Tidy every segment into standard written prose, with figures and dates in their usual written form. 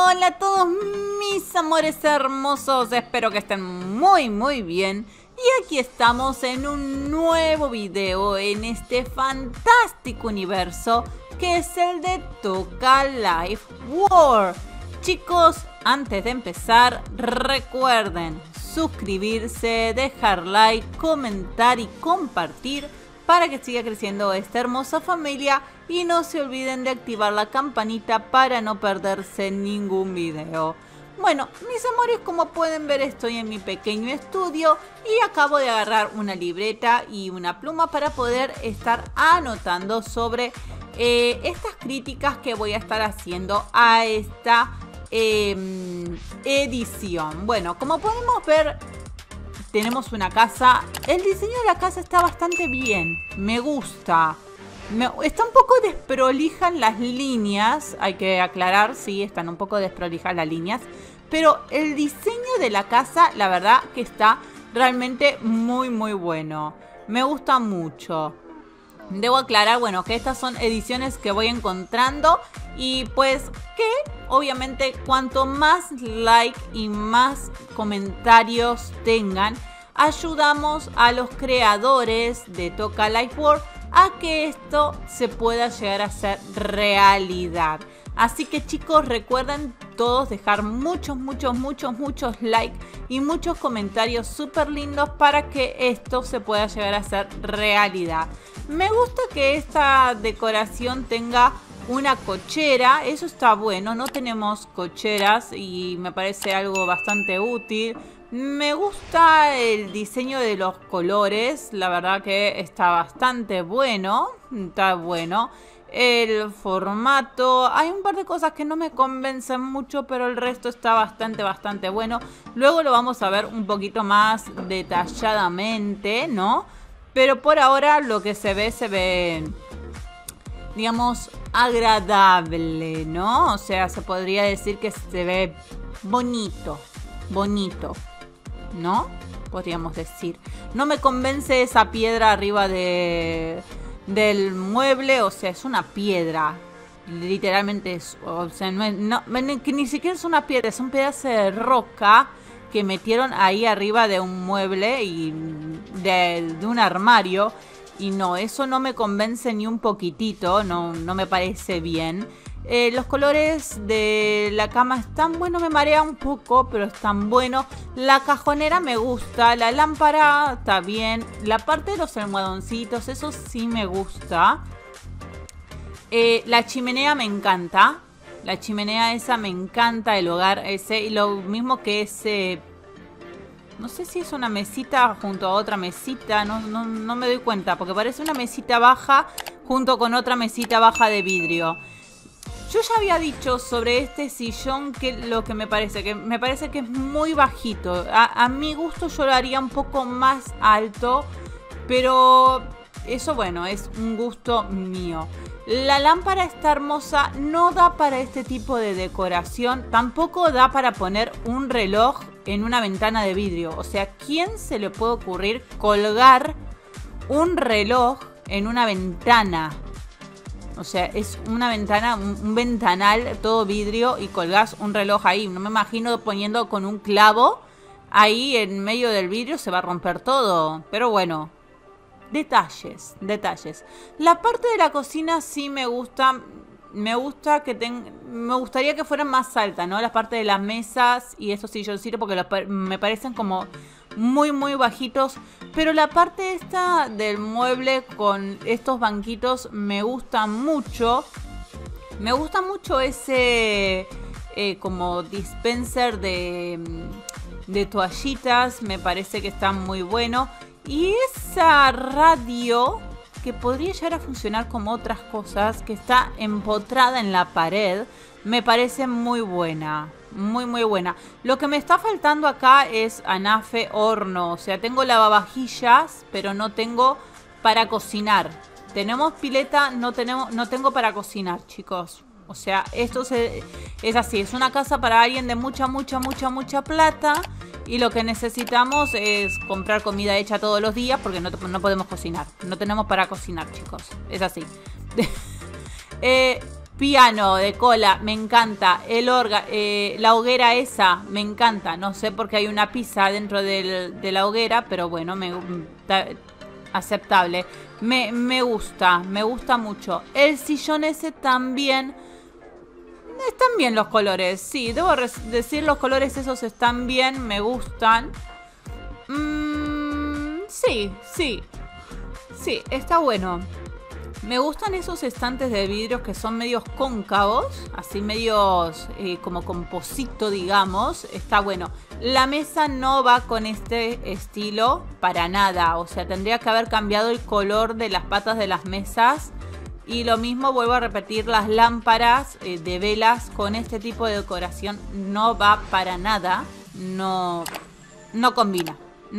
Hola a todos mis amores hermosos, espero que estén muy bien. Y aquí estamos en un nuevo video en este fantástico universo que es el de Toca Life World. Chicos, antes de empezar, recuerden suscribirse, dejar like, comentar y compartir para que siga creciendo esta hermosa familia. Y no se olviden de activar la campanita para no perderse ningún video. Bueno, mis amores, como pueden ver, estoy en mi pequeño estudio y acabo de agarrar una libreta y una pluma para poder estar anotando sobre estas críticas que voy a estar haciendo a esta edición. Bueno, como podemos ver, tenemos una casa. El diseño de la casa está bastante bien, me gusta. Está un poco desprolijas las líneas, hay que aclarar, sí, están un poco desprolijas las líneas, pero el diseño de la casa, la verdad que está realmente muy bueno. Me gusta mucho. Debo aclarar, bueno, que estas son ediciones que voy encontrando y pues que obviamente cuanto más like y más comentarios tengan, ayudamos a los creadores de Toca Life World a que esto se pueda llegar a ser realidad. Así que chicos, recuerden todos dejar muchos likes y muchos comentarios súper lindos para que esto se pueda llegar a ser realidad. Me gusta que esta decoración tenga una cochera, eso está bueno, no tenemos cocheras y me parece algo bastante útil. Me gusta el diseño de los colores, la verdad que está bastante bueno, está bueno. El formato, hay un par de cosas que no me convencen mucho, pero el resto está bastante bueno. Luego lo vamos a ver un poquito más detalladamente, ¿no? Pero por ahora lo que se ve, digamos, agradable, ¿no? O sea, se podría decir que se ve bonito, ¿no? Podríamos decir. No me convence esa piedra arriba del mueble, o sea, es una piedra. Literalmente es, o sea, que ni siquiera es una piedra, es un pedazo de roca que metieron ahí arriba de un mueble y de un armario. Y no, eso no me convence ni un poquitito, no me parece bien. Los colores de la cama están buenos, me marea un poco, pero están buenos. La cajonera me gusta, la lámpara está bien. La parte de los almohadoncitos, eso sí me gusta. La chimenea me encanta. La chimenea esa me encanta, el hogar ese. Y lo mismo que ese... No sé si es una mesita junto a otra mesita, no me doy cuenta, porque parece una mesita baja junto con otra mesita baja de vidrio. Yo ya había dicho sobre este sillón que lo que me parece que es muy bajito. A mi gusto yo lo haría un poco más alto, pero eso bueno, es un gusto mío. La lámpara está hermosa, no da para este tipo de decoración, tampoco da para poner un reloj en una ventana de vidrio. O sea, ¿quién se le puede ocurrir colgar un reloj en una ventana? O sea, es una ventana, un ventanal, todo vidrio y colgás un reloj ahí. No me imagino poniendo con un clavo ahí en medio del vidrio, se va a romper todo. Pero bueno, detalles. La parte de la cocina sí me gusta. Me gustaría que fueran más altas, ¿no? La parte de las mesas y esos silloncitos porque me parecen como muy bajitos. Pero la parte esta del mueble con estos banquitos me gusta mucho. Me gusta mucho ese como dispenser de toallitas. Me parece que está muy bueno. Y esa radio que podría llegar a funcionar como otras cosas, que está empotrada en la pared, me parece muy buena. Muy buena. Lo que me está faltando acá es anafe, horno. O sea, tengo lavavajillas, pero no tengo para cocinar. Tenemos pileta, no tengo para cocinar, chicos. O sea, esto es así. Es una casa para alguien de mucha plata. Y lo que necesitamos es comprar comida hecha todos los días porque no podemos cocinar. No tenemos para cocinar, chicos. Es así. piano de cola, me encanta. La hoguera esa, me encanta. No sé por qué hay una pizza dentro de la hoguera, pero bueno, aceptable. Me gusta mucho. El sillón ese también. Están bien los colores, sí, debo decir los colores esos están bien, me gustan. Sí, está bueno. Me gustan esos estantes de vidrios que son medios cóncavos, así medios como composito, digamos. Está bueno. La mesa no va con este estilo para nada. O sea, tendría que haber cambiado el color de las patas de las mesas. Y lo mismo, vuelvo a repetir, las lámparas de velas con este tipo de decoración no va para nada. No combina.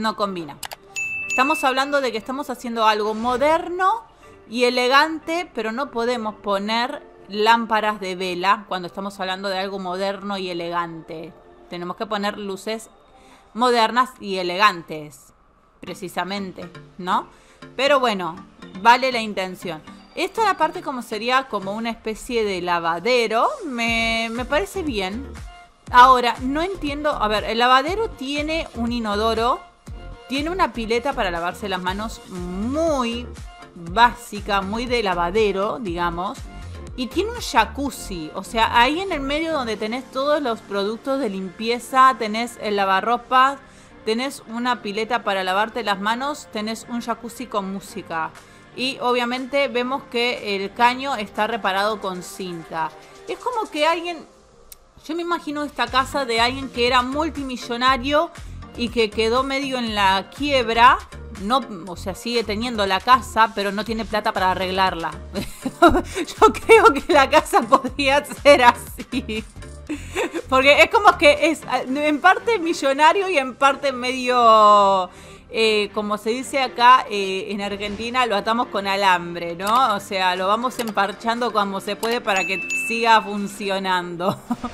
Estamos hablando de que estamos haciendo algo moderno y elegante, pero no podemos poner lámparas de vela cuando estamos hablando de algo moderno y elegante. Tenemos que poner luces modernas y elegantes, precisamente, ¿no? Pero bueno, vale la intención. Esta la parte como sería como una especie de lavadero, me parece bien. Ahora, no entiendo, a ver, el lavadero tiene un inodoro, tiene una pileta para lavarse las manos muy básica, muy de lavadero, digamos. Y tiene un jacuzzi, o sea, ahí en el medio donde tenés todos los productos de limpieza, tenés el lavarropas, tenés una pileta para lavarte las manos, tenés un jacuzzi con música. Y obviamente vemos que el caño está reparado con cinta. Es como que alguien, yo me imagino esta casa de alguien que era multimillonario y que quedó medio en la quiebra. No, o sea, sigue teniendo la casa, pero no tiene plata para arreglarla. Yo creo que la casa podría ser así. Porque es como que es en parte millonario y en parte medio... como se dice acá en Argentina, lo atamos con alambre, ¿no? O sea, lo vamos emparchando como se puede para que siga funcionando.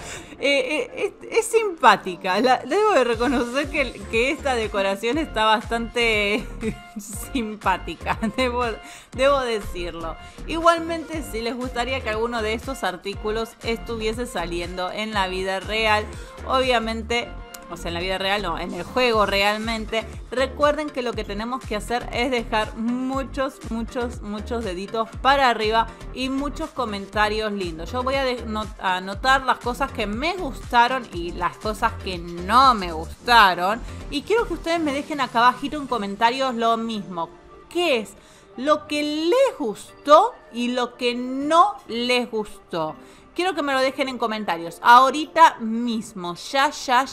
Es simpática. Debo de reconocer que esta decoración está bastante simpática. Debo decirlo. Igualmente, si les gustaría que alguno de estos artículos estuviese saliendo en la vida real, obviamente... O sea, en la vida real no, en el juego realmente. Recuerden que lo que tenemos que hacer es dejar muchos deditos para arriba y muchos comentarios lindos. Yo voy a anotar las cosas que me gustaron y las cosas que no me gustaron. Y quiero que ustedes me dejen acá abajito en comentarios lo mismo. ¿Qué es lo que les gustó y lo que no les gustó? Quiero que me lo dejen en comentarios. Ahorita mismo. Ya.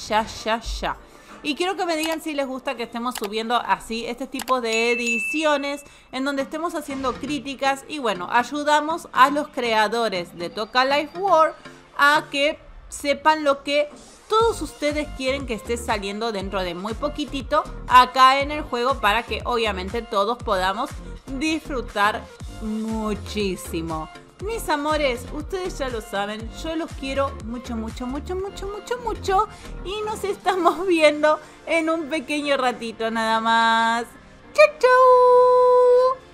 Y quiero que me digan si les gusta que estemos subiendo así este tipo de ediciones en donde estemos haciendo críticas y bueno, ayudamos a los creadores de Toca Life World a que sepan lo que todos ustedes quieren que esté saliendo dentro de muy poquitito acá en el juego para que obviamente todos podamos disfrutar muchísimo. Mis amores, ustedes ya lo saben, yo los quiero mucho y nos estamos viendo en un pequeño ratito nada más. ¡Chau!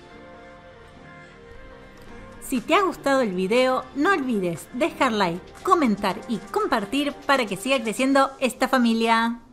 Si te ha gustado el video, no olvides dejar like, comentar y compartir para que siga creciendo esta familia.